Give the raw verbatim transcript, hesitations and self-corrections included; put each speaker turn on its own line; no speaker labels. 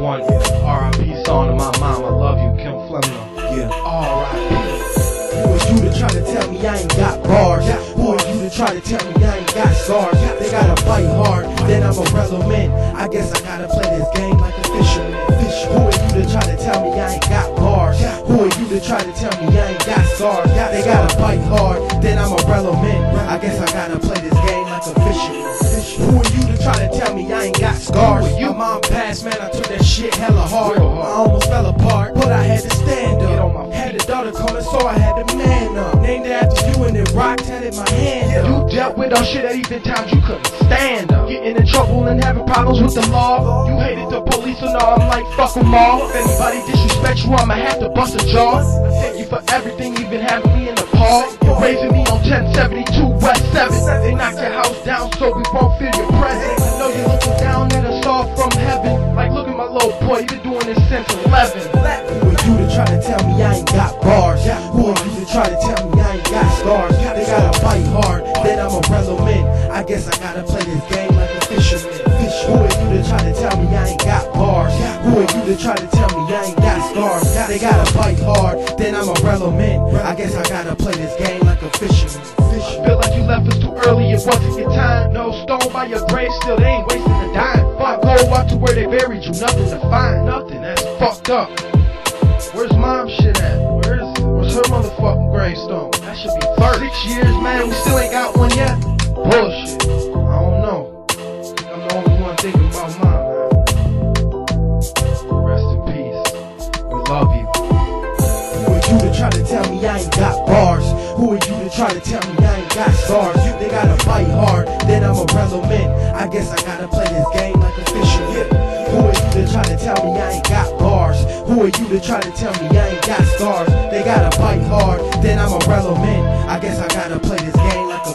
one. R I P song to my mom, I love you, Kim Fleming.
Yeah.
R I P.
Who are you to try to tell me I ain't got bars? Who are you to try to tell me I ain't got scars? They gotta fight hard, then I'm irrelevant. I guess I gotta play this game like a fisherman. Who are you to try to tell me I ain't got bars? Who are you to try to tell me I ain't got scars? They gotta fight hard, then I'm irrelevant. I guess I gotta play this game like a fisherman. Who are you to try to tell me I ain't got scars? My mom passed, man, I took that shit hella hard. I almost fell apart, but I had to stand up. Had a daughter coming, so I had to man up. Named after you and then rock tatted my hand up.
You dealt with all shit at even times you couldn't stand up. Getting in trouble and having problems with the law. You hated the police, so now I'm like, fuck them all. If anybody disrespects you, I'ma have to bust a jaw. I thank you for everything, even having me in the paw. You're raising me on ten seventy-two West seventh. They knocked your house down so we won't feel your presence. I know you're looking down at us all from heaven. Like, look at my little boy, you've been doing this since eleven.
Who are you to try to tell me I ain't got bars? Who are you to try to tell me I ain't got scars? They gotta fight hard, then I'm irrelevant. I guess I gotta play this game like a fisherman. Who are you to try to tell me I ain't got bars? Who are you to try to tell me I ain't got scars? They gotta fight hard, then I'm irrelevant. I guess I gotta play this game like a fisherman.
Feel like you left us too early, it wasn't your time. No stone by your grave, still they ain't wasting a dime. Five go out to where they buried you, nothing to find. Nothing, that's fucked up. Where's mom's shit at? Where's where's her motherfucking gravestone? That should be thirty. Six years, man, we still ain't got one yet. Bullshit. I don't know. I'm the only one thinking about mom, man. Rest in peace. We love you.
Who are you to try to tell me I ain't got bars? Who are you to try to tell me I ain't got scars? They gotta fight hard, then I'm irrelevant. I guess I gotta play this game like a fisherman. Who are you to try to tell me I ain't got bars? Who are you to try to tell me I ain't got scars? They gotta fight hard, then I'm irrelevant. I guess I gotta play this game like a